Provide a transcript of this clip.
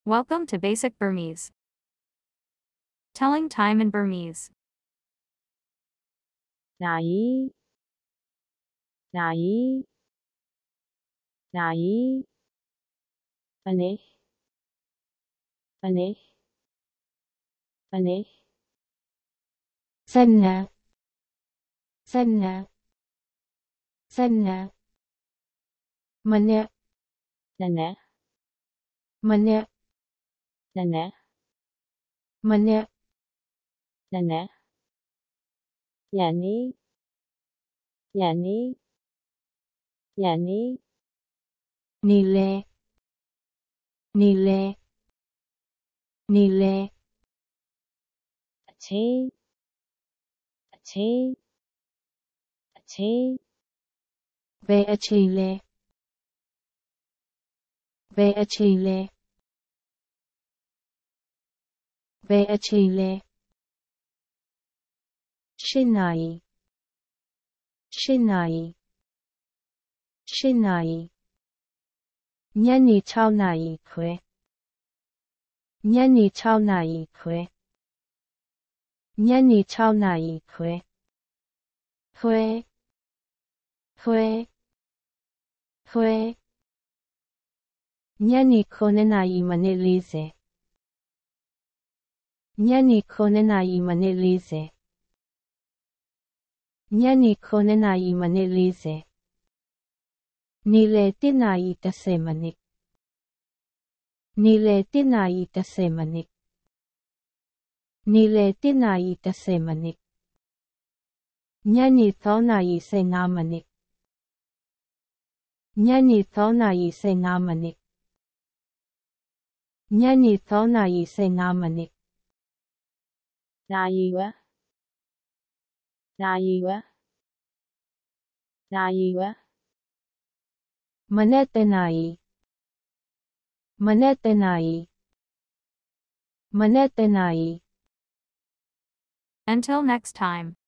Welcome to Basic Burmese. Telling time in Burmese. 나이, 나이, 나이, 아네, 아네, 아네, سنة سنة سنة منع 나네, منع 나네, منع 나네, يعني, يعني, يعني, نيلة نيلة نيلة أتي, أتي, أتي, بأتشيلة بأتشيلة بأتشيلة شناي شناي شناي نياني تاوناي كوي نياني تاوناي كوي نياني تاوناي كوي كوي كوي كوي نياني كونناي منيليزي نياني كونناي منيليزي نياني كونناي منيليزي نيلي تناي تسيمني نيلي تناي تسيمني نيلي تناي تسيمني نياني ثوناي سينامني نياني ثوناي سينامني نياني ثوناي سينامني 나이와, 나이와, 나이와, منتناي منتناي منتناي Until next time.